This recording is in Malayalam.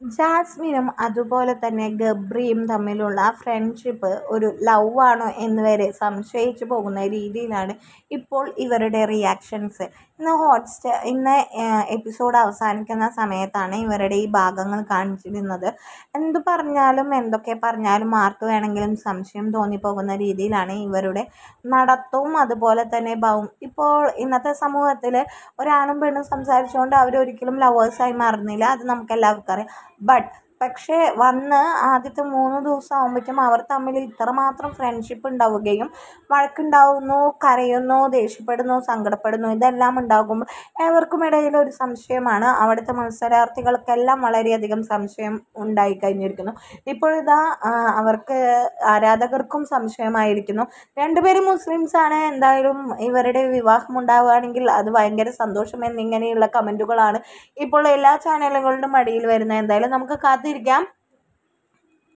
ജാസ്മിനും അതുപോലെ തന്നെ ഗബ്രിയും തമ്മിലുള്ള ഫ്രണ്ട്ഷിപ്പ് ഒരു ലവ് ആണോ എന്ന് വരെ സംശയിച്ചു പോകുന്ന രീതിയിലാണ് ഇപ്പോൾ ഇവരുടെ റിയാക്ഷൻസ്. ഇന്ന് എപ്പിസോഡ് അവസാനിക്കുന്ന സമയത്താണ് ഇവരുടെ ഈ ഭാഗങ്ങൾ കാണിച്ചിരുന്നത്. എന്തൊക്കെ പറഞ്ഞാലും ആർക്ക് വേണമെങ്കിലും സംശയം തോന്നിപ്പോകുന്ന രീതിയിലാണ് ഇവരുടെ നടത്തവും അതുപോലെ തന്നെ ഭാവവും. ഇപ്പോൾ ഇന്നത്തെ സമൂഹത്തിൽ ഒരാണും പെണ്ണും സംസാരിച്ചുകൊണ്ട് അവരൊരിക്കലും ലവേഴ്സായി മാറുന്നില്ല, അത് നമുക്കെല്ലാവർക്കും അറിയാം. പക്ഷേ വന്ന് ആദ്യത്തെ 3 ദിവസം ആകുമ്പോഴേക്കും അവർ തമ്മിൽ ഇത്രമാത്രം ഫ്രണ്ട്ഷിപ്പ് ഉണ്ടാവുകയും വഴക്കുണ്ടാവുന്നു, കരയുന്നു, ദേഷ്യപ്പെടുന്നു, സങ്കടപ്പെടുന്നു, ഇതെല്ലാം ഉണ്ടാകുമ്പോൾ ഏവർക്കും ഇടയിൽ ഒരു സംശയമാണ്. അവിടുത്തെ മത്സരാർത്ഥികൾക്കെല്ലാം വളരെയധികം സംശയം ഉണ്ടായിക്കഴിഞ്ഞിരിക്കുന്നു. ഇപ്പോഴിതാ അവർക്ക് ആരാധകർക്കും സംശയമായിരിക്കുന്നു. രണ്ടുപേരും മുസ്ലിംസാണ്, എന്തായാലും ഇവരുടെ വിവാഹം ഉണ്ടാവുകയാണെങ്കിൽ അത് ഭയങ്കര സന്തോഷം എന്നിങ്ങനെയുള്ള കമൻറ്റുകളാണ് ഇപ്പോൾ എല്ലാ ചാനലുകളുടെ മടിയിൽ വരുന്നത്. എന്തായാലും നമുക്ക് കാത്തിരിക്കാം.